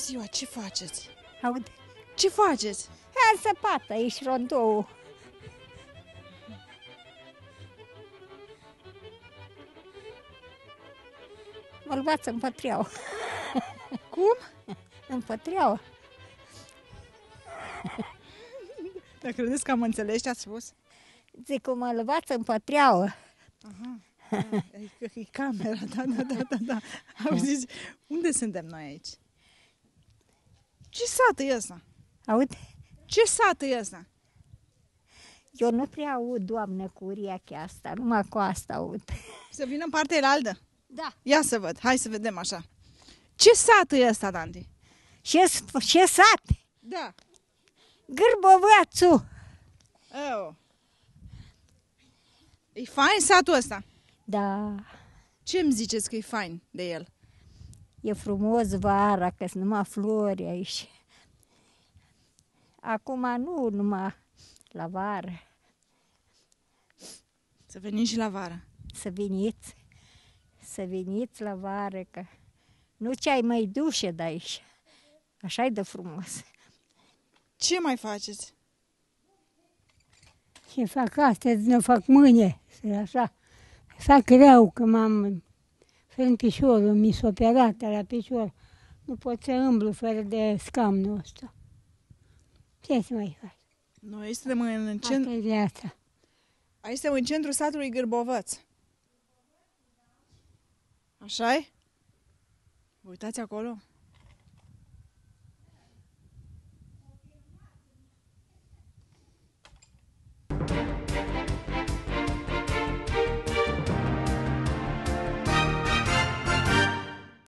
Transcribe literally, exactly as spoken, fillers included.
ziua, ce faceți? Aude? Ce faceți? Am săpat aici rondou. Mă luați în pătreau. Cum? În pătreau. Dar credeți că am înțeles ce ați spus? Zic că mă luați în pătreau. Aha, da, e, e camera, da, da, da, da, da. Auziți, unde suntem noi aici? Ce sat e ăsta? Aude? Ce sat e ăsta? Eu nu prea aud, Doamne, cu urechea asta, numai cu asta aud. Să vină în partea elaltă? Da. Ia să văd, hai să vedem așa. Ce sat e ăsta, Danti? Ce, ce sat? Da. Gârboveațu. Oh. E fain satul ăsta? Da. Ce îmi ziceți că e fain de el? E frumos vara, că sunt numai flori aici. Acum nu numai la vară. Să venim și la vară. Să veniți, să veniți la vară, că nu ce-ai mai dușe de aici. Așa-i de frumos. Ce mai faceți? Ce fac astăzi, nu fac mâine, așa. Fac rău că m-am frânt piciorul, mi s-a operat la picior. Nu pot să îmblu fără de scamnul ăsta. Ce să mai fac? Noi suntem în Asta centru... e viața. Aici suntem în centrul satului Gârbovăț. Așa-i? Uitați acolo.